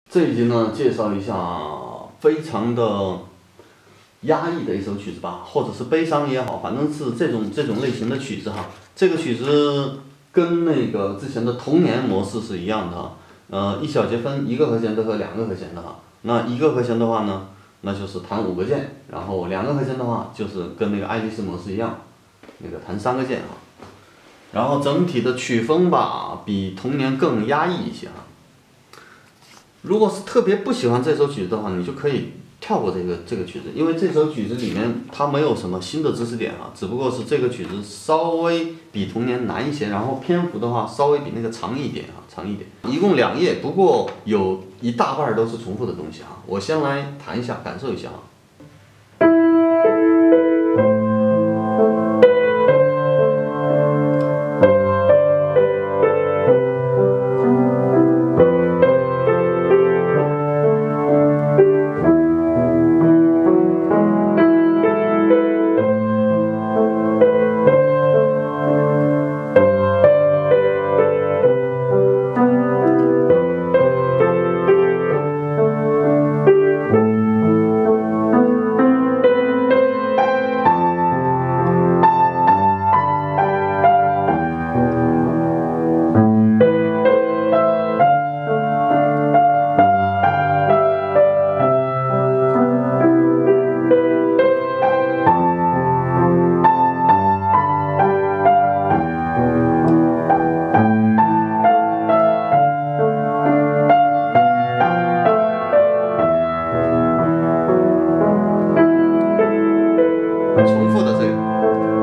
这一集呢，介绍一下非常的压抑的一首曲子吧，或者是悲伤也好，反正是这种类型的曲子哈。这个曲子跟那个之前的童年模式是一样的哈。一小节分1个和弦的和2个和弦的哈。那1个和弦的话呢，那就是弹5个键，然后2个和弦的话就是跟那个爱丽丝模式一样，那个弹3个键哈。然后整体的曲风吧，比童年更压抑一些哈。如果是特别不喜欢这首曲子的话，你就可以跳过这个曲子，因为这首曲子里面它没有什么新的知识点啊，只不过是这个曲子稍微比童年难一些，然后篇幅的话稍微比那个长一点啊，长一点。一共2页，不过有一大半都是重复的东西啊。我先来弹一下，感受一下啊。重复的这个。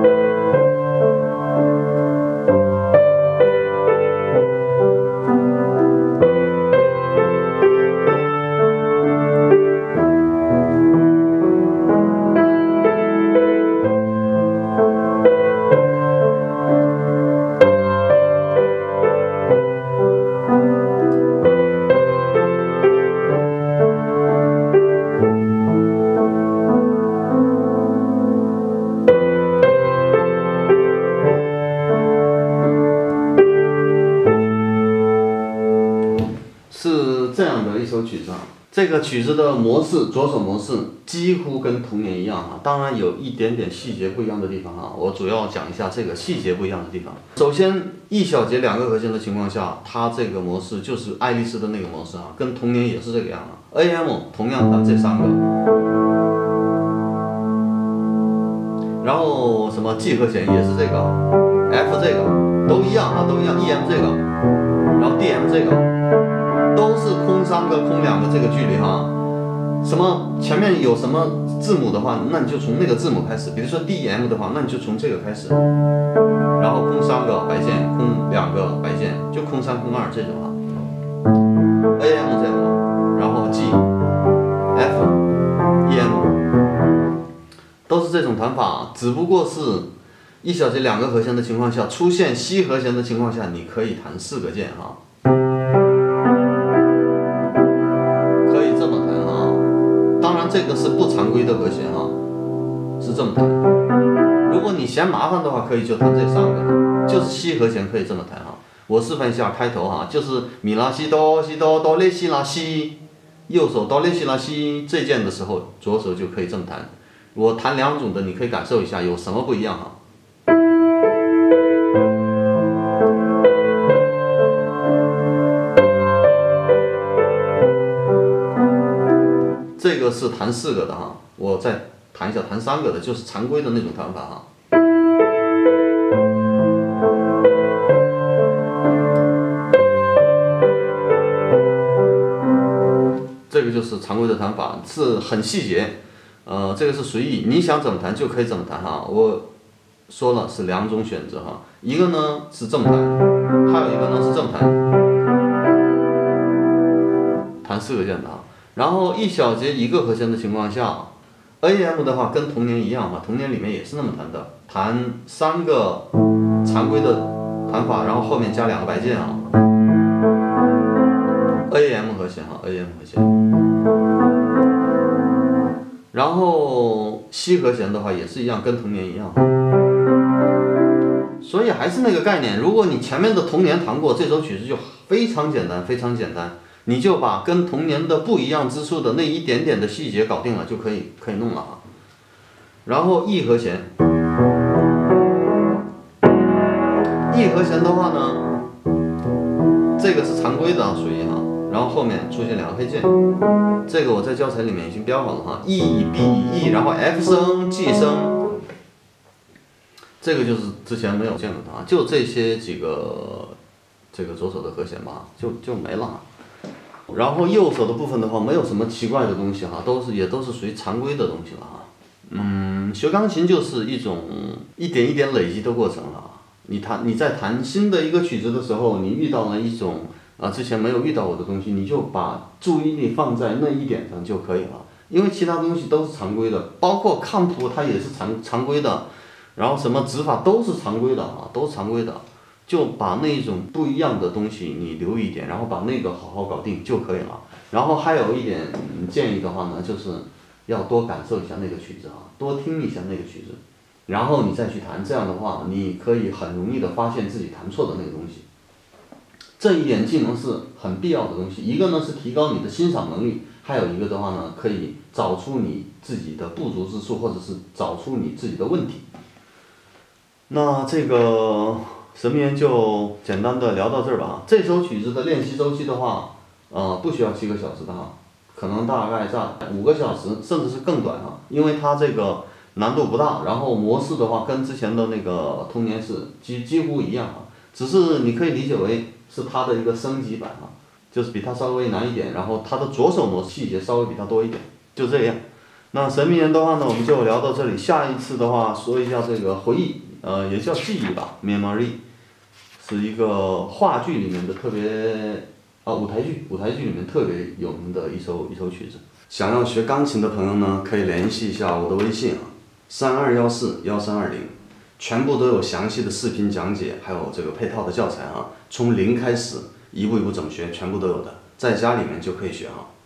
是这样的一首曲子啊，这个曲子的模式，左手模式几乎跟童年一样啊，当然有一点点细节不一样的地方啊，我主要讲一下这个细节不一样的地方。首先，1小节2个和弦的情况下，它这个模式就是爱丽丝的那个模式啊，跟童年也是这个样的。AM 同样弹这3个，然后什么 G 和弦也是这个 ，F 这个都一样啊，都一样 ，EM 这个，然后 DM 这个。都是空3个空2个这个距离哈，什么前面有什么字母的话，那你就从那个字母开始，比如说 DM 的话，那你就从这个开始，然后空3个白键，空2个白键，就空3空2这种哈。AM 这种，然后 G、F、EM 都是这种弹法，只不过是1小节2个和弦的情况下，出现C和弦的情况下，你可以弹4个键哈。这个是不常规的和弦哈，是这么弹。如果你嫌麻烦的话，可以就弹这3个，就是 C 和弦可以这么弹哈。我示范一下开头哈，就是咪拉西哆西哆哆来西拉西，右手哆来西拉西这键的时候，左手就可以这么弹。我弹2种的，你可以感受一下有什么不一样哈。这个是弹4个的哈，我再弹一下弹3个的，就是常规的那种弹法哈。这个就是常规的弹法，是很细节，这个是随意，你想怎么弹就可以怎么弹哈。我说了是2种选择哈，一个呢是这么弹，还有一个呢是这么弹，弹4个键的哈。然后1小节1个和弦的情况下 ，AM 的话跟童年一样嘛，童年里面也是那么弹的，弹3个常规的弹法，然后后面加2个白键啊 ，AM 和弦哈 ，AM 和弦。然后C和弦的话也是一样，跟童年一样。所以还是那个概念，如果你前面的童年弹过，这首曲子就非常简单，非常简单。 你就把跟童年的不一样之处的那一点点的细节搞定了，就可以弄了啊。然后 E 和弦，E 和弦的话呢，这个是常规的啊，属于哈。然后后面出现2个黑键，这个我在教材里面已经标好了哈 ，E B E， 然后 F 声 G 声，这个就是之前没有见过的啊，就这些几个这个左手的和弦吧，就没了。然后右手的部分的话，没有什么奇怪的东西哈，也都是属于常规的东西了哈。学钢琴就是一种一点一点累积的过程了。你在弹新的一个曲子的时候，你遇到了一种之前没有遇到过的东西，你就把注意力放在那一点上就可以了。因为其他东西都是常规的，包括看谱它也是常规的，然后什么指法都是常规的啊，都是常规的。就把那种不一样的东西你留一点，然后把那个好好搞定就可以了。然后还有一点建议的话呢，就是要多感受一下那个曲子啊，多听一下那个曲子，然后你再去弹，这样的话你可以很容易的发现自己弹错的那个东西。这一点技能是很必要的东西，一个呢是提高你的欣赏能力，还有一个的话呢，可以找出你自己的不足之处，或者是找出你自己的问题。那这个神秘研就简单的聊到这儿吧。这首曲子的练习周期的话，不需要7个小时的哈，可能大概在5个小时，甚至是更短哈，因为它这个难度不大，然后模式的话跟之前的那个童年是几乎一样哈，只是你可以理解为是它的一个升级版哈，就是比它稍微难一点，然后它的左手模式细节稍微比它多一点，就这样。那神秘研的话呢，我们就聊到这里，下一次的话说一下这个回忆，也叫记忆吧 ，memory。是一个话剧里面的特别舞台剧里面特别有名的一首曲子。想要学钢琴的朋友呢，可以联系一下我的微信啊，32141320，全部都有详细的视频讲解，还有这个配套的教材啊，从零开始，一步一步怎么学，全部都有的，在家里面就可以学哈。